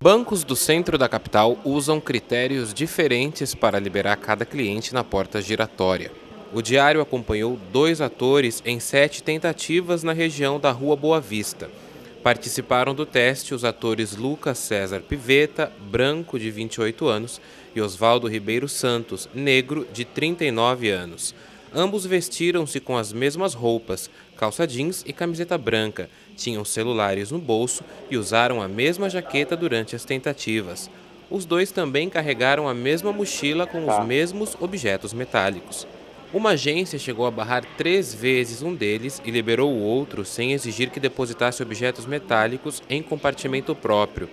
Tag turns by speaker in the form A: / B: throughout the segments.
A: Bancos do centro da capital usam critérios diferentes para liberar cada cliente na porta giratória. O Diário acompanhou 2 atores em 7 tentativas na região da Rua Boa Vista. Participaram do teste os atores Lucas César Pivetta, branco, de 28 anos, e Osvaldo Ribeiro Santos, negro, de 39 anos. Ambos vestiram-se com as mesmas roupas, calça jeans e camiseta branca, tinham celulares no bolso e usaram a mesma jaqueta durante as tentativas. Os dois também carregaram a mesma mochila com os mesmos objetos metálicos. Uma agência chegou a barrar 3 vezes um deles e liberou o outro sem exigir que depositasse objetos metálicos em compartimento próprio.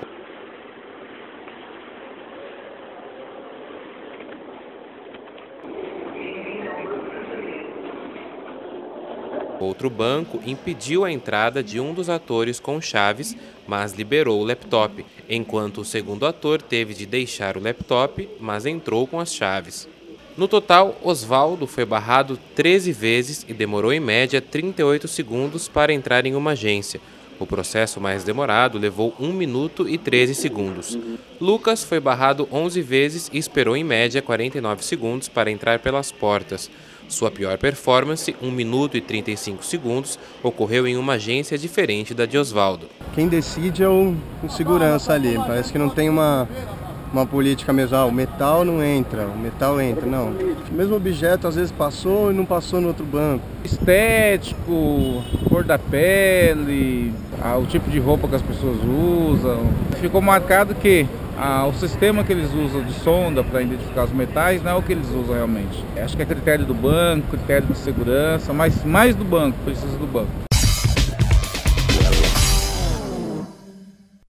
A: Outro banco impediu a entrada de um dos atores com chaves, mas liberou o laptop, enquanto o segundo ator teve de deixar o laptop, mas entrou com as chaves. No total, Osvaldo foi barrado 13 vezes e demorou em média 38 segundos para entrar em uma agência. O processo mais demorado levou 1 minuto e 13 segundos. Lucas foi barrado 11 vezes e esperou em média 49 segundos para entrar pelas portas. Sua pior performance, 1 minuto e 35 segundos, ocorreu em uma agência diferente da de Osvaldo.
B: Quem decide é o segurança ali, parece que não tem uma política mesmo, o metal não entra, o metal entra, não. O mesmo objeto às vezes passou e não passou no outro banco.
C: Estético, cor da pele, o tipo de roupa que as pessoas usam. Ficou marcado que o sistema que eles usam de sonda para identificar os metais não é o que eles usam realmente. Acho que é critério do banco, critério de segurança, mas mais do banco, precisa do banco.